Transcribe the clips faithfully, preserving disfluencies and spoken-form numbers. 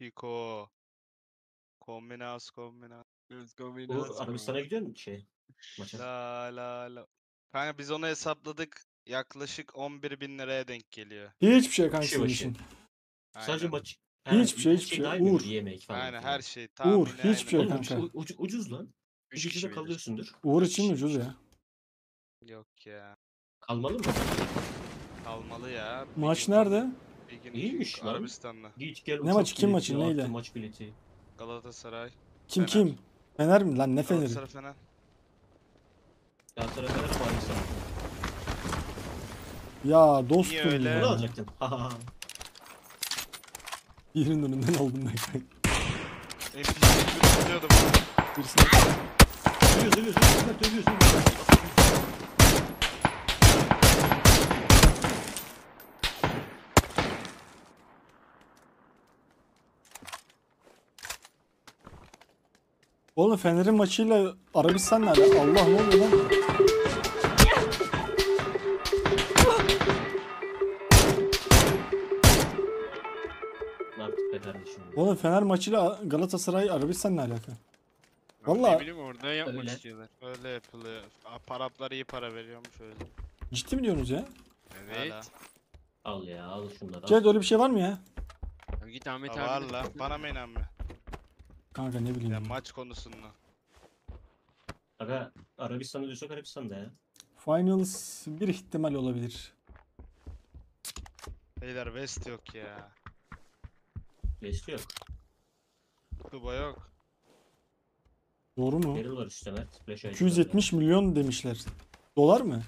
Hiko. Kombinas kombinas. Bu Arabistan'a gidiyor mu şey maça? La la la. Kanka biz onu hesapladık. Yaklaşık on bir bin liraya denk geliyor. Hiçbir şey kanka Kişi senin başı. için. Sadece Aynen. maç. Hiçbir şey, her hiçbir şey. dahil Uğur. mi? Yemek falan Aynen filan. her şey Uğur, tahmini hiçbir aynen. şey Oğlum kanka. ucuz, ucuz, ucuz lan. Bir Üç gecede kişi verir. kalıyorsundur. Uğur Dört için kişi ucuz işte. ya. Yok ya. Kalmalı mı? Kalmalı ya. Bir Maç gün- nerede? Bir gün iki İyiymiş gün lan. Arabistan'da. Git gel Ne uçak maçı, kim bileti, maçı, artı neyle? maç bileti. Galatasaray. Kim Fener. kim? Fener mi lan, ne Fener'i? Galatasaray Fener. Galatasaray Fener var insan. Ya dostum Niye öyle? ya. Bunu alacaktın. Birinin önünden aldım ben kanka. En pislik biliyordum. Birisine... Dövüyoruz, dövüyoruz, dövüyoruz, dövüyoruz, dövüyoruz. Oğlum Fener'in maçıyla Arabistan nerede? Allah, ne oluyor lan? Artık be kardeşim. Oğlum Fener maçıyla Galatasaray Arabistan ne alaka? Vallahi- Ne bileyim orada yapmak Öyle. istiyorlar. Öyle yapılıyor. Araplar iyi para veriyormuş öyle. Ciddi mi diyorsunuz ya? Evet. Hala. Al ya, al şunları. al. Cevdet, öyle bir şey var mı ya? Ya git Ahmet Ha, abi. Valla bana mı inanmıyor? Kanka ne bileyim. Ya ya. maç konusunda. Aga Arabistan'da diyorsak Arabistan'da ya. Finals bir ihtimal olabilir. Beyler West yok ya. Leşti yok. Kuba yok. Doğru mu? Daryl var işte Mert. Flash iki yüz yetmiş milyon demişler. Dolar mı?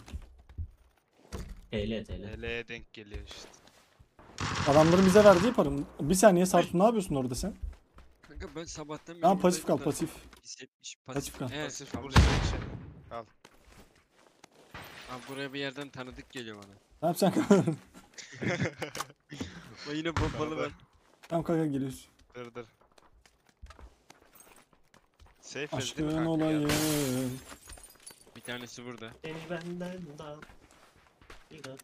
T L T L. L L'ye denk geliyor işte. Adamların bize verdiği para mı? Bir saniye Sartu, ne yapıyorsun orada sen? Kanka ben sabahtan beri Tamam, pasif kal, buradayım da pasif. hissetmiş. Pasif kal. Evet, Pasif kabul bursa ediyorum. için. Abi buraya bir yerden tanıdık geliyor bana. Tamam sen kal. O yine bombalı ben. Tamam kanka, geliyoruz. Dır dır. Safe değil mi Aşkın kanka? olayım. Bir tanesi burada. Seni benden daha. İnan.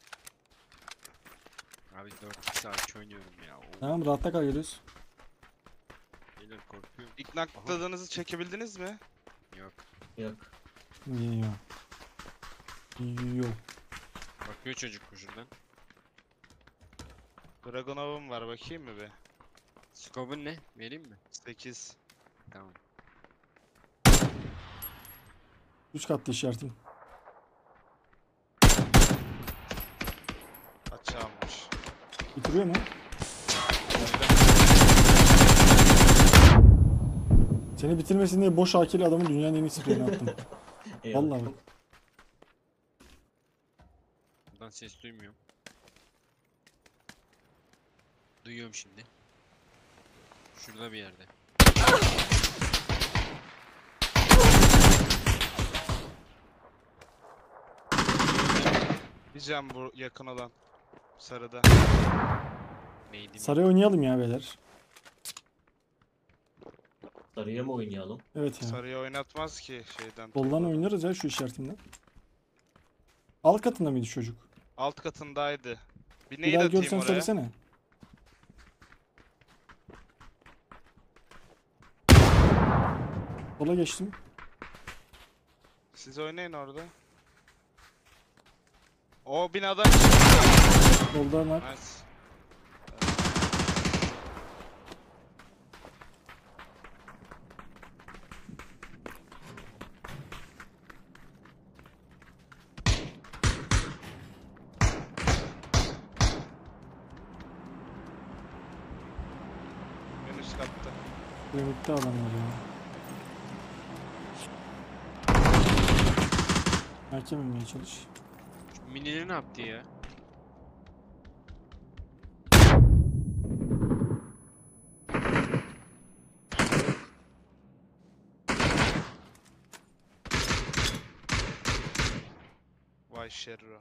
Abi dört saat oynuyorum ya. Oo, Tamam, rahatta kal, geliyoruz. beyler korkuyorum. İlk nakladığınızı çekebildiniz mi? Yok. Yok. Yiyor. Yiyor. Bakıyor çocuk şuradan. Dragonov'um var, bakayım mı be? Scope'un ne? Vereyim mi? sekiz. Tamam. Üç katlı işaretim. Açılmış. Bitiriyor mu? Seni bitirmesin diye boş akil adamı dünyanın en iyi spreyini attım. Eyvallah. Vallahi bak. Buradan ses duymuyorum. Duyuyorum şimdi. Şurada bir yerde. Diyeceğim bu yakın olan. Sarıda. Neydi? Saraya oynayalım ya beyler. Sarıya mı oynayalım? Evet ya. Sarıya oynatmaz ki şeyden. Soldan oynarız ya şu işaretimden. Alt katında mıydı çocuk? Alt katındaydı. Bir Bir neyi daha atayım görsen oraya? söylesene. Sola geçtim. Siz oynayın orada. O binadan Solda nak. Nice. En üst katta. Birlikte adamlar ya. Hakem olmaya çalış. Şu minileri ne yaptı ya? Vay şerro.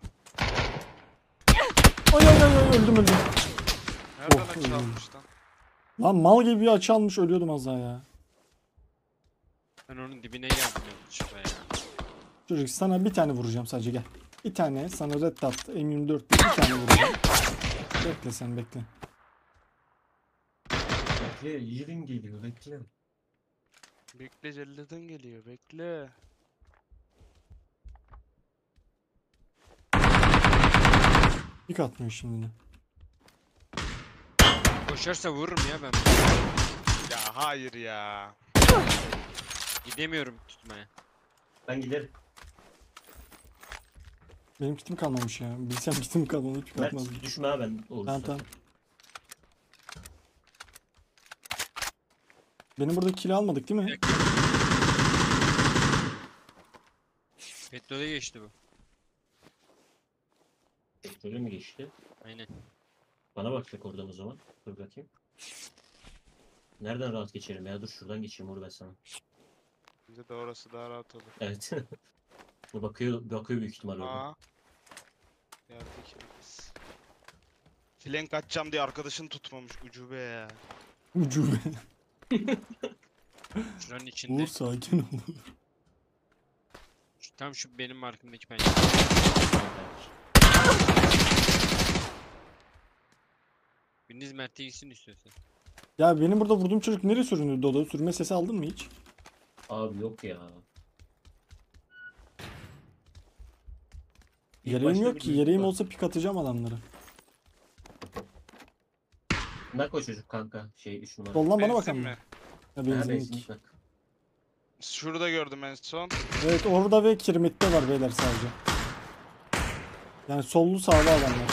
Ay ay ay ay, öldüm öldüm. Nereden Oh, açı öldüm. almış lan? Lan mal gibi bir açı almış, ölüyordum az daha ya. Ben onun dibine geldim yanlışlıkla ya. Çocuk, sana bir tane vuracağım sadece, gel. Bir tane sana red dot M yirmi dört bir tane vuracağım. Bekle sen, bekle. Bekle, yerin geliyor, bekle. Bekle celladın geliyor bekle. Pik atmıyor şimdi de. Koşarsa vururum ya ben. Ya hayır ya. Gidemiyorum tutmaya. Ben giderim. Benim kitim kalmamış ya. Bilsem kitim kalmadı pik Mert atmazdım. düşme ha ben olursa. Tamam tamam. Benim burada kill almadık değil mi? Petrole geçti bu. Petrolü mü geçti? Aynen. Bana bakacak oradan o zaman. Dur bakayım. Nereden rahat geçerim ya? Dur şuradan geçeyim Uğur ben sana. Bize de orası daha rahat olur. Evet. Bu bakıyor, bakıyor büyük ihtimal orada. Aa. Geldik biz. Flank atacağım diye arkadaşını tutmamış ucube ya. Ucube. Şuranın içinde. Uğur sakin ol. Şu- Tam şu benim markımdaki bence. Biriniz Mert'e gitsin istiyorsan. Ya benim burada vurduğum çocuk nereye süründü Dodo? Sürme sesi aldın mı hiç? Abi yok ya. İlk Yeleğim başta yok bir ki. duydum Yeleğim da. olsa pik atacağım adamlara. Nak o çocuk kanka. Şey üç numara. Soldan bana Benzin bakan mı? mi? Ya Ha, benzinlik. benzinlik nak. Şurada gördüm en son. Evet orada ve kirmitte var beyler sadece. Yani sollu sağlı adamlar.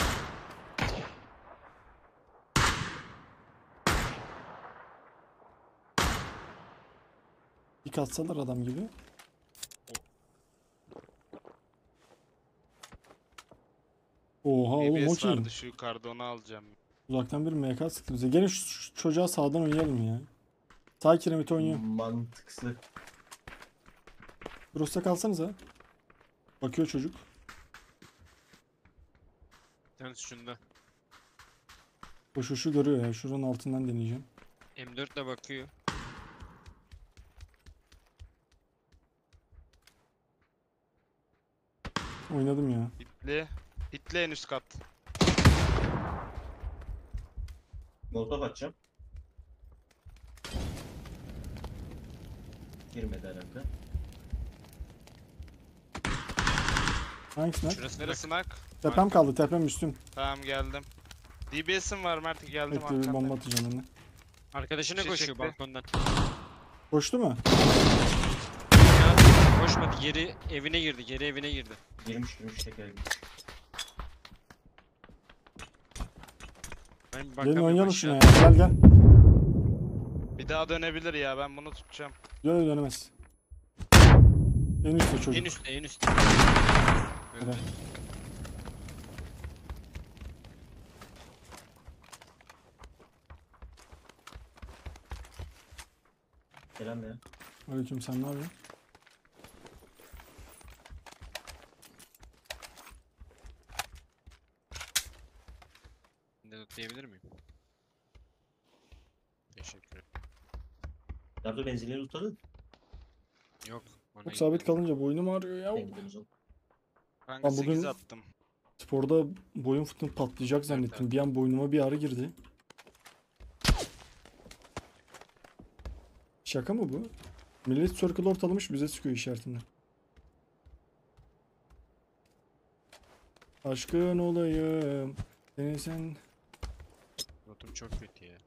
Pik atsalar adam gibi. Oha oğlum o D B S kim? vardı şu yukarıda onu alacağım. Uzaktan bir M K sıktı bize. Gelin şu, şu çocuğa sağdan oynayalım ya. Sağ kiremite oynuyor. Mantıksız. Cross'ta kalsanıza. Bakıyor çocuk. Bir tanesi şunda. Koşuşu görüyor ya. Şuranın altından deneyeceğim. M dört ile bakıyor. Oynadım ya. Hitli. Hitli en üst kat. Molotof atacağım. Girmedi herhalde. Hangisine? Şurası Neresi nak? Tepem kaldı. Tepem üstüm. Tamam geldim. D B S'im var Mert geldim Bekle bir arkamda. bomba atacağım önüne. Arkadaşına Bir şey koşuyor çekti. balkondan. Koştu mu? Ya, koşmadı. Geri evine girdi. Geri evine girdi. Girmiş girmiş tekrar girmiş. Ben bir Gelin bakamıyorum oynayalım aşağı. şuna ya. Gel gel. Bir daha dönebilir ya ben bunu tutacağım. Yok yok, dönemez. En üstte çocuk. En üstte en üstte. Öldü. Evet. Selam ya. Aleyküm sen ne yapıyorsun? Ben de tutlayabilir miyim? Teşekkür ederim. Nerede benzinleri tutadın? Yok. ona Çok sabit gitmedim. kalınca boynum ağrıyor ya. Ben gidiyorum o zaman. Kanka Ben bugün- sekiz attım. Sporda boyun fıtığım patlayacak zannettim. Bir an boynuma bir ağrı girdi. Şaka mı bu? Millet circle ortalamış bize sıkıyor işaretinde. Aşkın olayım. Seni sen... Notum çok kötü ya.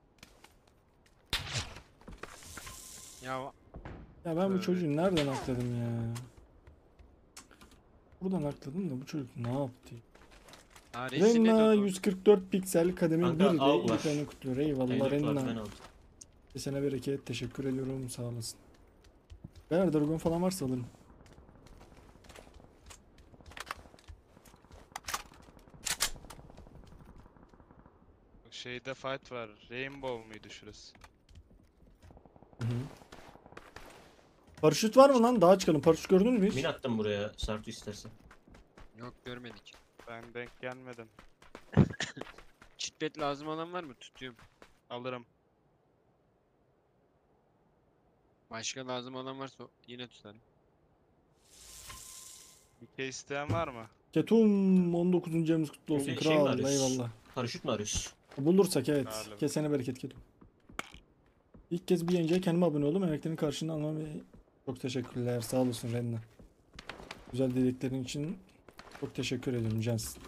Ya Ya ben bu Evet. çocuğu nereden akladım ya? Buradan akladım da bu çocuk ne yaptı? Aresi ne Renna Dodo? yüz kırk dört piksel kademi Kanka, bir de al iki var. tane kutluyor. Eyvallah Eyvallah ben Renna. aldım. Kesene bereket teşekkür ediyorum sağ olasın. Beyler Dragon falan varsa alırım. Şeyde fight var. Rainbow muydu şurası? Hı hı. Paraşüt var mı lan? Daha çıkalım. Paraşüt gördünüz mü hiç? Min attım buraya Sartu istersen. Yok görmedik. Ben denk gelmedim. Çitbet lazım olan var mı? Tutuyorum. Alırım. Başka lazım olan varsa yine tutarım. Bir şey isteyen var mı? Ketum on dokuzuncu ayımız kutlu olsun. Şimdi şey mi Kral arıyoruz? eyvallah. Paraşüt mü arıyorsun? Bulursak evet. Galiba. Kesene bereket Ketum. İlk kez bir yayıncıya kendime abone oldum. Emeklerinin karşılığını almam ve çok teşekkürler. Sağ olasın Renna. Güzel dediklerin için çok teşekkür ediyorum Jens.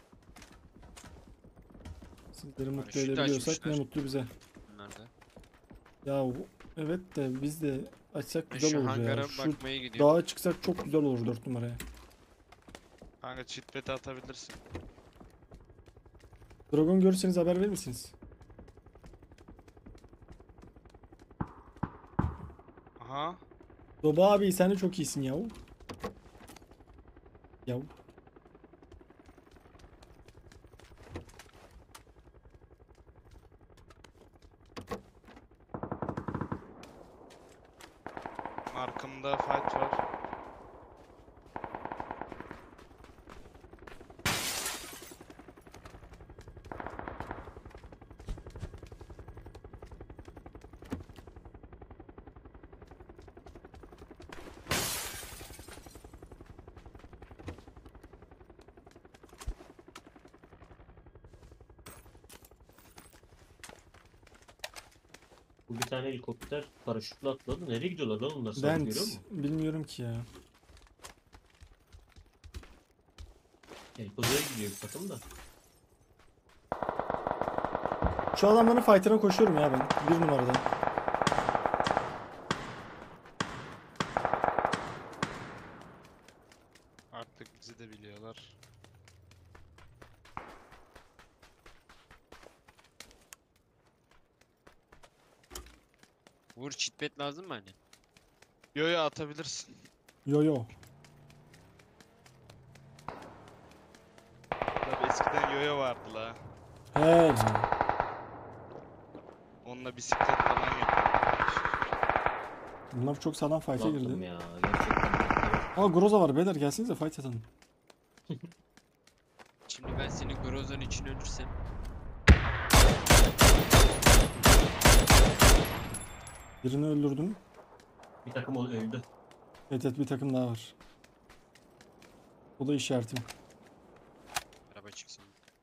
Sizleri mutlu Paraşüt edebiliyorsak ne açmışlar. mutlu bize. Bunlar da. Ya bu- evet de biz de açsak Ben güzel şu olur ya. hangara Şu bakmaya gidiyorum. dağa çıksak çok güzel olur dört numaraya. Kanka cheatpad'i atabilirsin. Dragon görürseniz haber verir misiniz? Aha. Doba abi sen de çok iyisin yahu. Yahu. Arkamda fight var. Bu bir tane helikopter paraşütle atladı. Nereye gidiyorlar lan onlar? Sabit Ben görüyor musun? bilmiyorum ki ya. Helikoptere gidiyor bir takım da. Şu adamların fight'ına koşuyorum ya ben. Bir numarada. Artık bizi de biliyorlar. Vur çitbet lazım mı hani? Yo yo atabilirsin. Yo yo. Tabii eskiden yoyo vardı la. He. Onunla bisiklet falan yapıyorduk. Bunlar çok sağlam fight'a Baktım girdi. ya. Gerçekten. Aa Groza var beyler gelsenize fight atalım. Şimdi ben senin Groza'nın için ölürsem. Birini öldürdüm. Bir takım o öldü. Evet evet bir takım daha var. O da işaretim. Araba çıksın.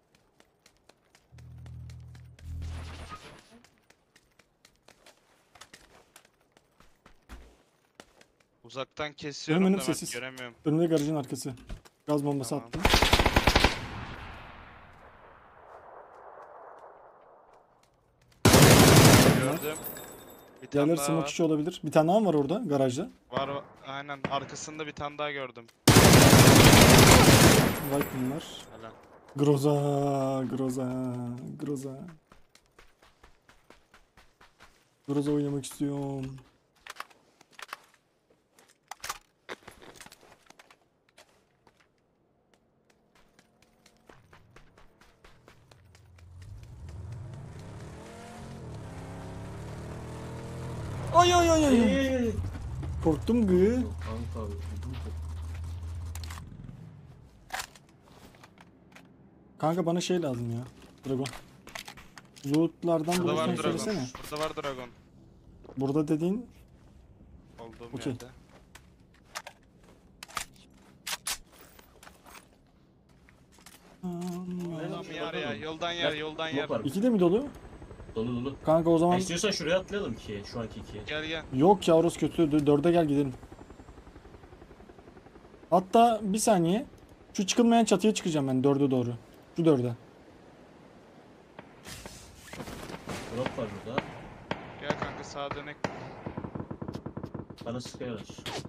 Uzaktan kesiyorum önüm da ben sessiz. göremiyorum. Önümde garajın arkası. Gaz bombası Tamam. attım. Gördüm. Bir tane Diğerleri daha smoke var. içi olabilir. Bir tane daha mı var orada garajda? Var var. Aynen arkasında bir tane daha gördüm. White bunlar. Helal. Groza, Groza, Groza. Groza oynamak istiyorum. Ay ay ay ay. Eee. Korktum gı. Kanka. öldüm. Kanka bana şey lazım ya. Dragon. Lootlardan Burada var bulursan dragon. söylesene. Burada var dragon. Burada dediğin Olduğum Okey. yerde. Yoldan yer ya, yoldan yer, Gel, yoldan smoke yer. var. İki de mi dolu? Dolu dolu. Kanka o Ha, zaman istiyorsan şuraya atlayalım ikiye. Şu anki ikiye. Gel gel. yok ya orası kötü. Dö- Dörde gel gidelim. Hatta bir saniye. Şu çıkılmayan çatıya çıkacağım ben dörde doğru. Şu dörde. Drop var burada. Gel kanka sağa dönek. Bana sıkıyorlar.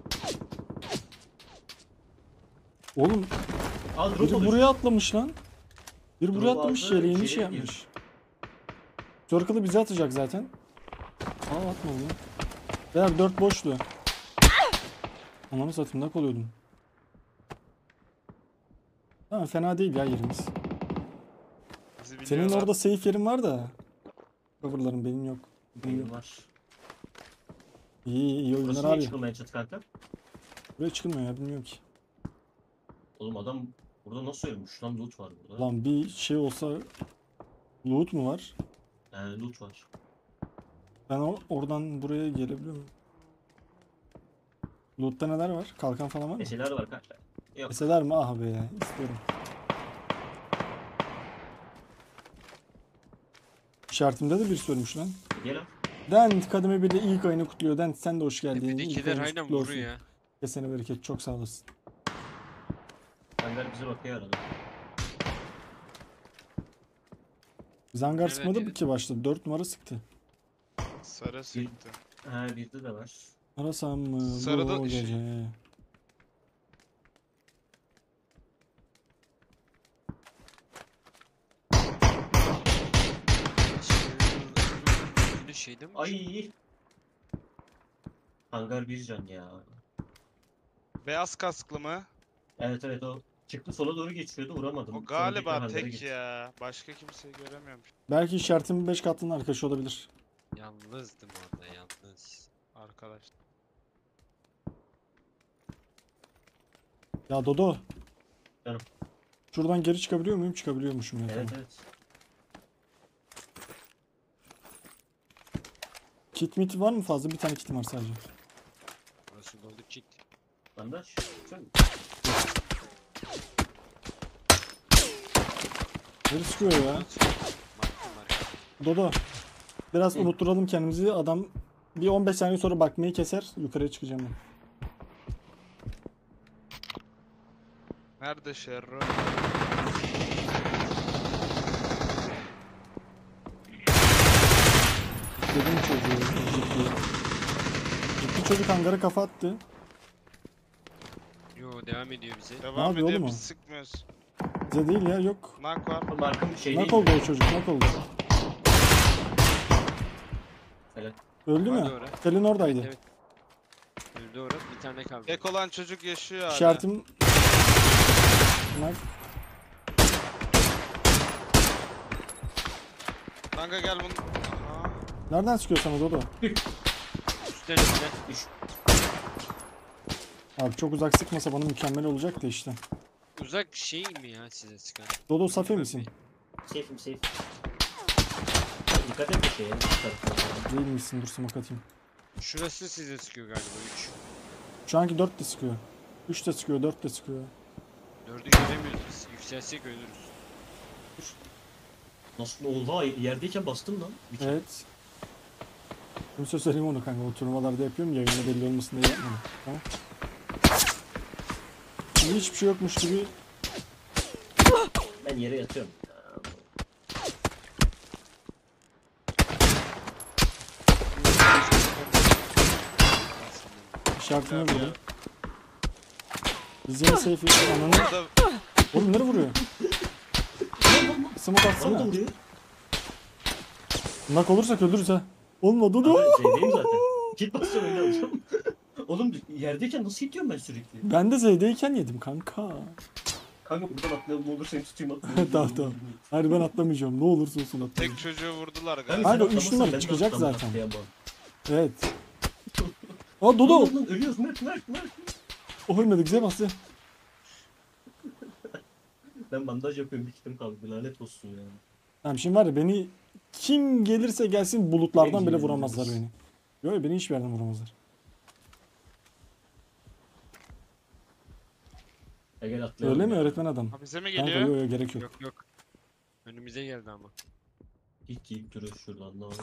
Oğlum Aa drop biri oluyor. buraya atlamış lan. Biri buraya Drop atlamış aldı, yeleğini içeriye şey yapmış. Circle'ı bize atacak zaten. Aa atma oğlum. Beyler dört boştu. Anamı satayım ne koluyordum. Tamam fena değil ya yerimiz. Bizi Senin biliyorlar. orada safe yerin var da. Coverların benim yok. Benim yok. Benim var. İyi iyi oyunlar Burası niye abi. çıkılmaya çatı kanka? Buraya çıkılmıyor ya bilmiyorum ki. Oğlum adam burada nasıl ölmüş lan, loot var burada. Lan bir şey olsa loot mu var? Yani loot var. Ben o, oradan buraya gelebiliyor muyum? Loot'ta neler var? Kalkan falan var mı? Meseler var kanka. Yok. Eseler mi? Ah be istiyorum. İşaretimde de birisi ölmüş lan. Gel al. Dent kademe bir de ilk ayını kutluyor. Dent sen de hoş geldin. İlk Tepedekiler ayınız aynen kutlu olsun. vuruyor ya. Kesene bereket, çok sağ olasın. Hangar bize bakıyor arada. Biz hangar Evet, sıkmadı evet. ki başta. dört numara sıktı. Sarı sıktı. Ha bizde de var. Arasam mı Sarıda bu şey- gece? Bir şeydi mi? Ay. Hangar bir can ya. Beyaz kasklı mı? Evet evet o çıktı sola doğru geçiyordu vuramadım. O Sonra galiba tekrar hangara tek gitti. ya. Başka kimseyi göremiyorum. Belki işaretin beş katlının arkadaşı olabilir. Yalnızdım orada yalnız. Arkadaş. Ya Dodo. Canım. Şuradan geri çıkabiliyor muyum? Çıkabiliyormuşum ya. Evet Tamam. evet. Kit mit var mı fazla? Bir tane kitim var sadece. Burası doldu çit. Bandaj. Sen Geri çıkıyor ya. Marka marka. Dodo. Biraz Hı. unutturalım kendimizi. Adam bir on beş saniye sonra bakmayı keser. Yukarıya çıkacağım ben. Nerede Şerro? Dedim çocuğu. Ciddi. Ciddi çocuk hangara kafa attı. Yo devam ediyor bize. Devam yapıyor ediyor oğlum o? biz sıkmıyoruz. Bize değil ya, yok. Nak var. markam bir şey Nak değil. oldu o çocuk, nak oldu. Evet. Öldü Vardı mü? orada. Selin oradaydı. Evet. Öldü orada bir tane kaldı. Tek olan çocuk yaşıyor hala. İşaretim... Nak. Kanka gel bunu. Aa, Nereden sıkıyor sana Dodo? Üstten üstten. Abi çok uzak sıkmasa bana mükemmel olacaktı işte. Uzak şey mi ya size sıkan? Dodo safi misin? Safe'im safe. Dikkat et bir şeye. bu tarafına. Değil misin? Dur smoke atayım. Şurası size sıkıyor galiba üç. Şu anki dört de sıkıyor. üç de sıkıyor, dört de sıkıyor. dördü göremiyoruz biz. Yükselsek ölürüz. Nasıl oha yerdeyken bastım lan. Bir kere. Evet. Kimse söyleyeyim onu kanka. O turnuvalarda yapıyorum, yayında belli olmasın diye yapmadım. Tamam. Şimdi hiçbir şey yokmuş gibi. Ben yere yatıyorum. İşaretini güzel vurdum. Biz yine safe. Ananı. burada Oğlum nereye vuruyor? Smoke Bana atsana. da vuruyor. Nak olursak ölürüz ha. Olmadı da. Abi Z'deyim zaten. Git basacağım öyle alacağım. Oğlum yerdeyken nasıl itiyorum ben sürekli? Ben de Z'deyken yedim kanka. Kanka buradan atlayalım ne olur seni tutayım atlayalım. Tamam tamam. Hayır ben atlamayacağım. Ne olursa olsun atlamayacağım. tek çocuğu vurdular Kanka, galiba. Hayır, sen o üç atlamasın, numara ben de çıkacak atlamam, zaten. atlayamam. Evet. Aa Dodo. Lan, lan, ölüyoruz Mert Mert Mert. O ölmedi, güzel bastı. Ben bandaj yapıyorum bir kitim kaldı lanet olsun ya. Tamam şimdi var ya, beni kim gelirse gelsin bulutlardan bile Gelin, vuramazlar gelin. beni. Yok beni hiçbir yerden vuramazlar. Ya gel atlayalım. Öyle mi ya. öğretmen adam? Ha, bize mi Kanka geliyor? yok yok gerek yok. Yok yok. Önümüze geldi ama. İlk yiyip duruyor şuradan anlamadım ki.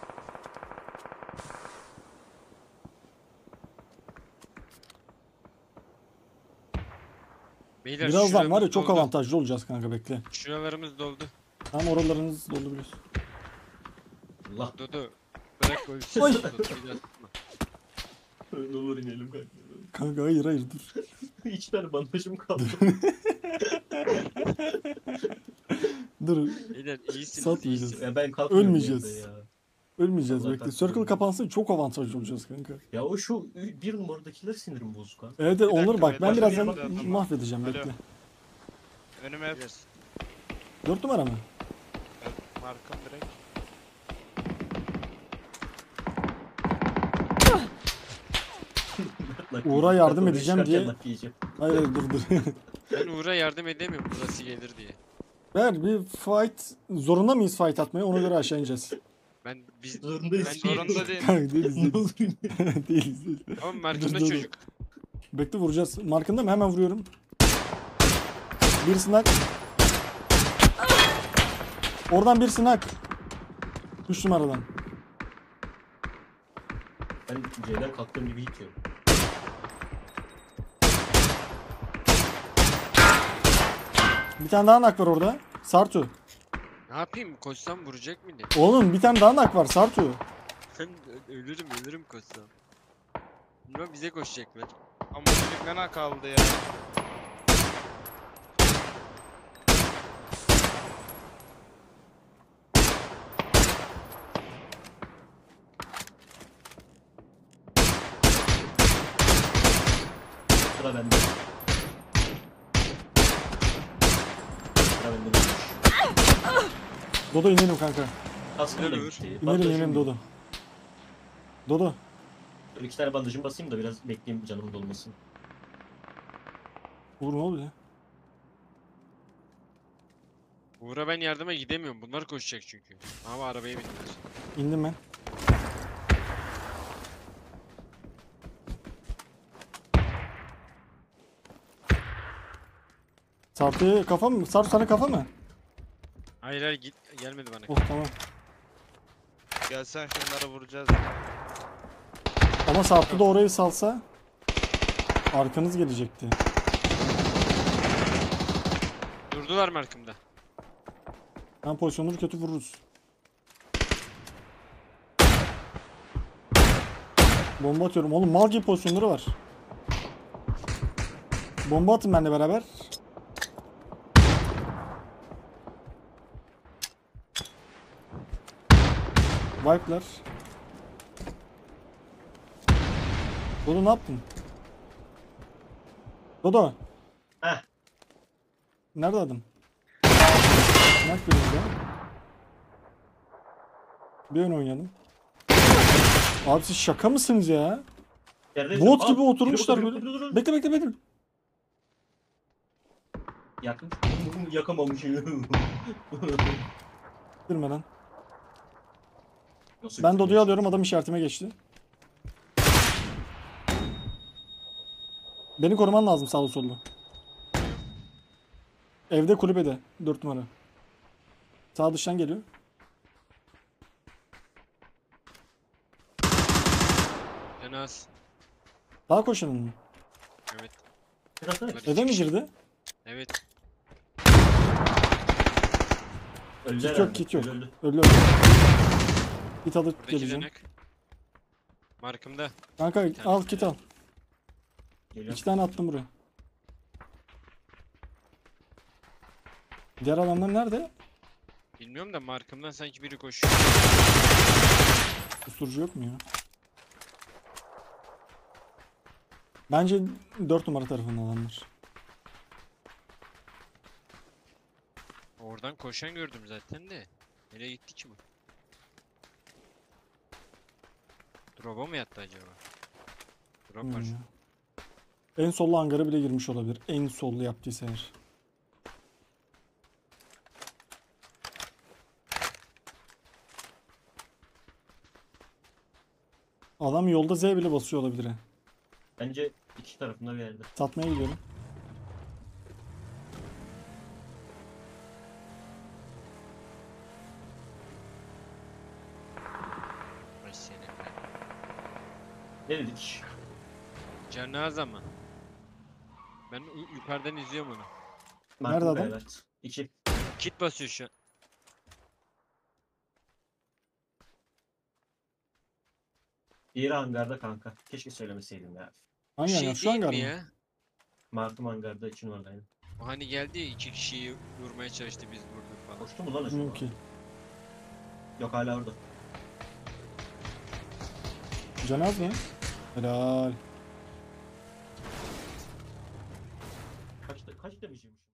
Beyler Birazdan var ya şuramız çok doldu. avantajlı olacağız kanka, bekle. Şuralarımız doldu. Tamam oralarınız doldu biliyorsun. Allah. Dodo. Bırak ölsün. Oy. Dodo, bir daha tutma. Ne olur inelim kanka. Kanka hayır hayır dur. İki tane bandajım kaldı. Dur Beyler iyisiniz Satmayacağız. iyisiniz. Ya ben kalkmıyorum Ölmeyeceğiz. bir yerde ya. ölmeyeceğiz Allah bekle. kahretsin. Circle kapansın çok avantajlı olacağız kanka. Ya o şu bir numaradakiler sinirim bozuk ha. Evet evet, Bir onları dakika, bak ben beyler, birazdan bir dakika. mahvedeceğim Alo. bekle. Önüme hep Biraz. dört numara mı? markam direkt. Uğur'a yardım edeceğim diye- Yiyeceğim. Hayır hayır dur dur. Ben Uğur'a yardım edemiyorum burası gelir diye. Ver bir fight. Zorunda mıyız fight atmaya? Ona göre aşağı ineceğiz. Ben biz Zorundayız. Ben Zorunda değil. Kanka değiliz Ne değiliz. olur ine. değiliz, değiliz. Tamam markımda Dur, dur, dur. çocuk. Bekle vuracağız. Markında mı? Hemen vuruyorum. Bir sınak. Oradan bir sınak. Üç numaradan. Ben C'den kalktığım gibi itiyorum. Bir tane daha nak var orada. Sartu. Ne yapayım? Koşsam vuracak mıydı? Oğlum bir tane daha nak var Sartu. Ben ö- ölürüm ölürüm koşsam. Bilmem bize koşacaklar. Ama çocuk ne kaldı ya. Sıra bende. Sıra bende. dönmüş. Dodo inelim kanka. Kaskım da Dur. gitti. İnelim Bandajım inelim yok. Dodo. Dodo. Dur, iki tane bandajım basayım da biraz bekleyeyim canım dolmasın. Uğur ne oluyor? Uğur'a ben yardıma gidemiyorum. Bunlar koşacak çünkü. Ama arabaya bindiler. İndim ben. Sartu'ya kafa mı? Sartu sana kafa mı? Hayır hayır git gelmedi bana. Oh tamam. Gelsen şunları vuracağız. Ama Sartu da orayı salsa arkanız gelecekti. Durdular mı arkamda? Ben pozisyonları kötü vururuz. Bomba atıyorum. Oğlum mal gibi pozisyonları var. Bomba atın benimle beraber. Wipe'lar. Dodo ne yaptın? Dodo. Heh. Nerede adam? Ne yapıyorsun ya? Bir ön oynayalım. Abi siz şaka mısınız ya? Yerdeyim. Bot Aa, gibi oturmuşlar dur, dur, böyle. dur, dur, dur. Bekle bekle bekle. Yakın. Yakamamışım. Girmeden. Nasıl Ben bir Dodo'yu şey? alıyorum, adam işaretime geçti. Beni koruman lazım sağlı sollu. Evde kulübede dört numara. Sağ dıştan geliyor. Cenaz. Daha koşanın mı? Evet. Bir atsana. Bunlar Eve iki mi kişi. girdi? Evet. Öldü Kit herhalde. yok, kit yok. Öldü, öldü. Öldü öldü. Kit alıp Buradaki geleceğim. denek. Markımda. Kanka Bir tane al daha. kit al. Geliyor. İki tane attım buraya. Diğer adamlar nerede? Bilmiyorum da markımdan sanki biri koşuyor. Usturucu yok mu ya? Bence dört numara tarafında adamlar. Oradan koşan gördüm zaten de. Nereye gitti ki bu? Drop'a mı yattı acaba? Drop var. Bilmiyorum ya. En sollu hangara bile girmiş olabilir. En sollu yaptıysa eğer. Adam yolda Z bile basıyor olabilir ha. Bence iki tarafında bir yerde. Satmaya gidiyorum. Ay senin be. Ne dedik? Cenaze mı? Ben yu- yukarıdan izliyorum onu. Markım adam? Evet. İki. Kit basıyor şu an. Diğeri hangarda kanka. Keşke söylemeseydim ya. Hangi şey hangar? Şu değil hangar mi mı? ya? Markım hangarda için oradayım. O hani geldi ya iki kişiyi vurmaya çalıştı biz vurduk falan. Koştu mu lan acaba? Bilmiyorum ki. Yok hala orada. Cenaz mı? Helal. Kaç, kaç demişim?